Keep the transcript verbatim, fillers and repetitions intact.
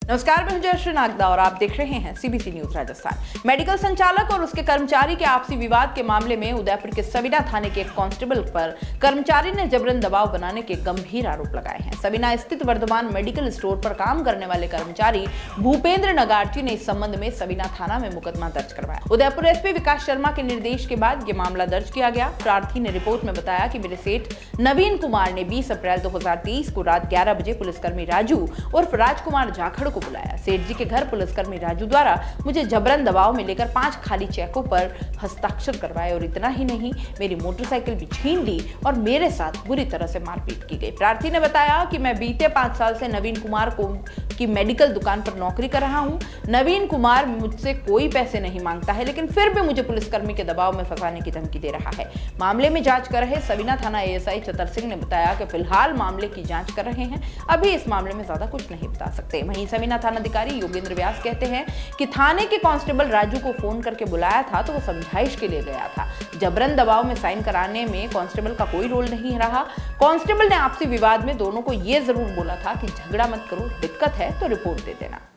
नमस्कार, मैं हूं जयश्री नागदा और आप देख रहे हैं सीबीसी न्यूज राजस्थान। मेडिकल संचालक और उसके कर्मचारी के आपसी विवाद के मामले में उदयपुर के सबीना थाने के एक कांस्टेबल पर कर्मचारी ने जबरन दबाव बनाने के गंभीर आरोप लगाए हैं। सबीना स्थित वर्धमान मेडिकल स्टोर पर काम करने वाले कर्मचारी भूपेंद्र नगार्जी ने इस संबंध में सबीना थाना में मुकदमा दर्ज करवाया। उदयपुर एसपी विकास शर्मा के निर्देश के बाद ये मामला दर्ज किया गया। प्रार्थी ने रिपोर्ट में बताया कि मेरे सेठ नवीन कुमार ने बीस अप्रैल दो हजार तेईस को रात ग्यारह बजे पुलिसकर्मी राजू उर्फ राजकुमार जाखड़ को बुलाया। सेठ जी के घर पुलिसकर्मी राजू द्वारा मुझे जबरन दबाव में लेकर पांच खाली चेकों पर हस्ताक्षर करवाए और इतना ही नहीं, मेरी मोटरसाइकिल भी छीन ली और मेरे साथ बुरी तरह से मारपीट की गई। प्रार्थी ने बताया कि मैं बीते पांच साल से नवीन कुमार को की मेडिकल दुकान पर नौकरी कर रहा हूं। नवीन कुमार मुझसे कोई पैसे नहीं मांगता है, लेकिन फिर भी मुझे पुलिसकर्मी के दबाव में फंसाने की धमकी दे रहा है। मामले में जांच कर रहे सबीना थाना एएसआई चतर सिंह ने बताया कि फिलहाल मामले की जांच कर रहे हैं, अभी इस मामले में ज्यादा कुछ नहीं बता सकते। वहीं सबीना थाना अधिकारी योगेंद्र व्यास कहते हैं कि थाने के कांस्टेबल राजू को फोन करके बुलाया था तो वो समझाइश के लिए गया था। जबरन दबाव में साइन कराने में कांस्टेबल का कोई रोल नहीं रहा। कांस्टेबल ने आपसी विवाद में दोनों को यह जरूर बोला था कि झगड़ा मत करो, दिक्कत है तो रिपोर्ट दे देना।